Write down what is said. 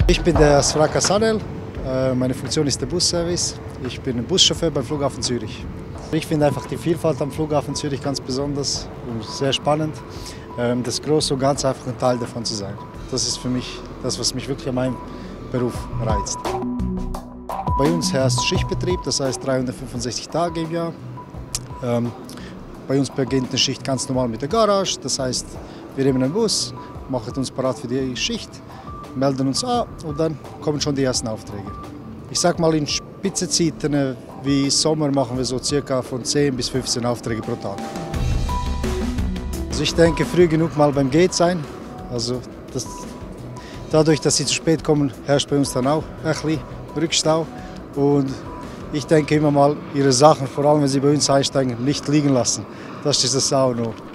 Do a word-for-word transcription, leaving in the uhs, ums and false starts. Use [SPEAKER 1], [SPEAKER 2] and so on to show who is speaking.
[SPEAKER 1] Ich bin der Svraka Sanel, meine Funktion ist der Busservice. Ich bin Buschauffeur beim Flughafen Zürich. Ich finde einfach die Vielfalt am Flughafen Zürich ganz besonders und sehr spannend. Das Große und Ganze einfach ein Teil davon zu sein. Das ist für mich das, was mich wirklich an meinem Beruf reizt. Bei uns herrscht Schichtbetrieb, das heißt dreihundertfünfundsechzig Tage im Jahr. Bei uns beginnt eine Schicht ganz normal mit der Garage, das heißt, wir nehmen einen Bus, machen uns parat für die Schicht, melden uns an und dann kommen schon die ersten Aufträge. Ich sag mal, in Spitzenzeiten wie Sommer machen wir so circa von zehn bis fünfzehn Aufträge pro Tag. Also ich denke, früh genug mal beim Gate sein. Also das, dadurch, dass sie zu spät kommen, herrscht bei uns dann auch ein bisschen Rückstau. Und ich denke immer mal, ihre Sachen, vor allem wenn sie bei uns einsteigen, nicht liegen lassen. Das ist das auch noch.